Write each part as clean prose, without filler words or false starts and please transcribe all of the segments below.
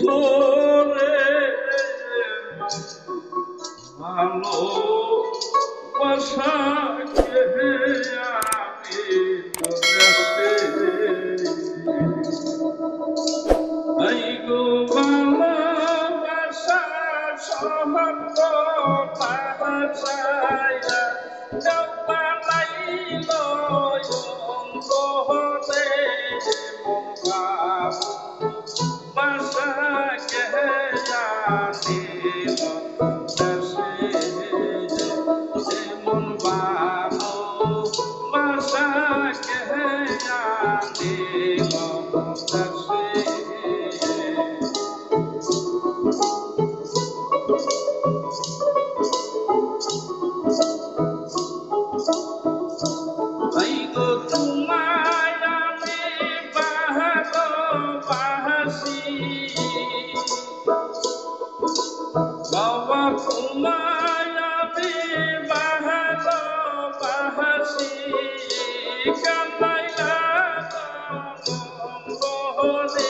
ওরে ভালো বাসাকে আমি দেশে আই গো ভালোবাসা সহন বাসায়া জপালাইল অঙ্গরে মন বাবু বাসাকে আমি দেশে মন বাবু বাসাকে আমি দেশে আই গো তোমায় আমি ভালোবাসি বাবা তোমায় আমি ভালোবাসি কামাইলা বলে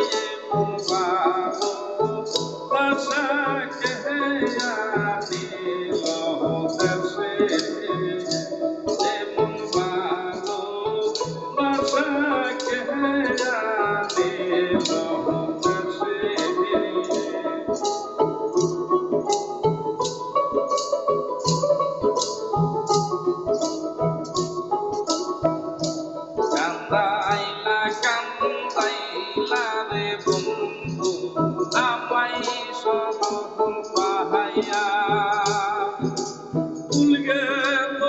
বাবু বাসাকে আমি দেশে মন বাবু বাসাকে আমি দেশে কান্দাইলা কান্দাইলা রে বন্ধু আমায় সরল পাহাইয়া ভুল গেল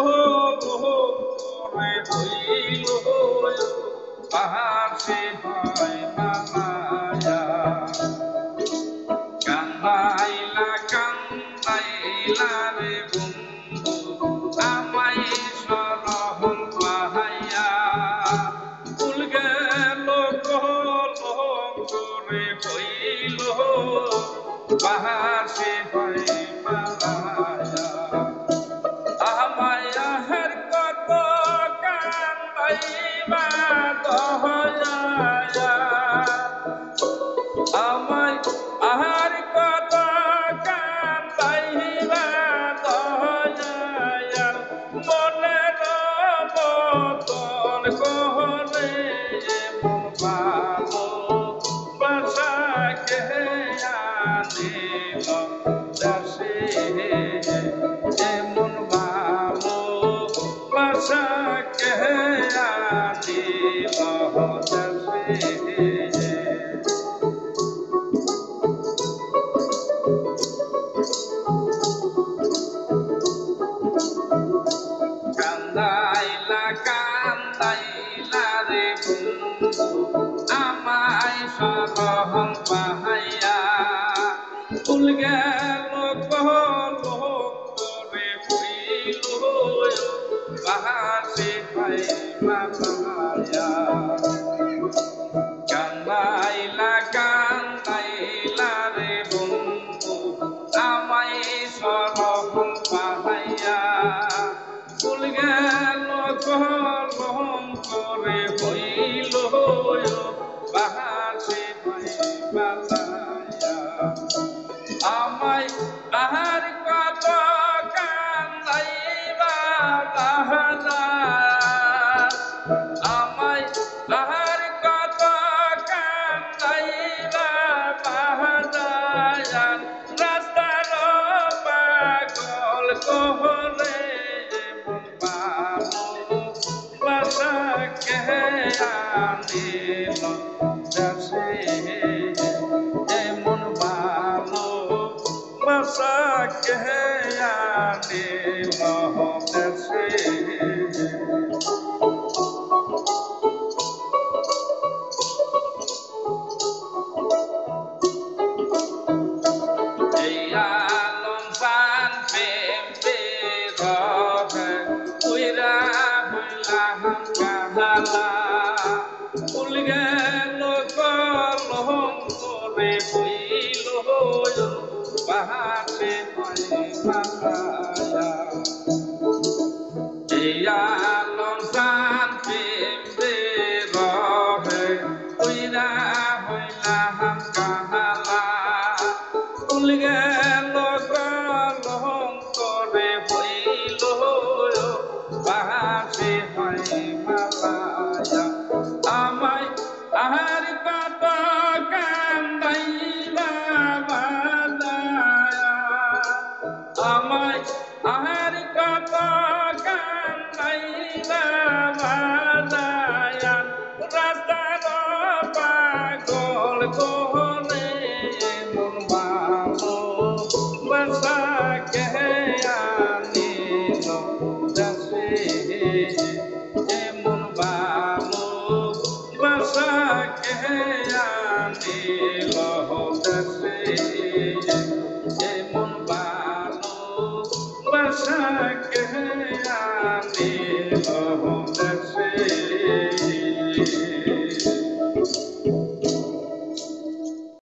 করে হইল পাহাড় সে হয় মায়া কান্দাইলা কান্দাইলা রে বন্ধু আমায় সরল পাহাইয়া ভুল গেল করে হইল পাহাড় সে হয় মায়া আমায়ার কত কান্দাইবা দহয়া আমায় আহার কত কান্দাইবা দহয়া মনের বতন করে মন ভালো বাসাকে আনিল দেশে মন ভালো বাসাকে আনিল দেশে কান্দাইলা কান্দাইলা রে বন্ধু আমায় সরহন পাহাইয়া ভুল গেল করে হইল বাহাসে পাই মায়া কান্দাইলা কান্দাইলা রে বন্ধু আমায় সরহন পাহাইয়া ভুল গেল কলম করে হইল বাহাসে পালায়া আমায় আহার কত কান্দাইবা বাহাদা আমায় আহার কত কান্দাইবা বাহাদায়ান রাস্তার পাগল কহরে বাসাকে আনিল দেশে মন ভালো বাসাকে আনিল দেশে এই আলম পান প্রেম রহে উইরা হইলাম কাহালা ভুল গেল কলম করে হইল বাহাতে মায়া এই আলম পান প্রেম রহে উইরা হইলাম কাহালা এমন ভালো বাসাকে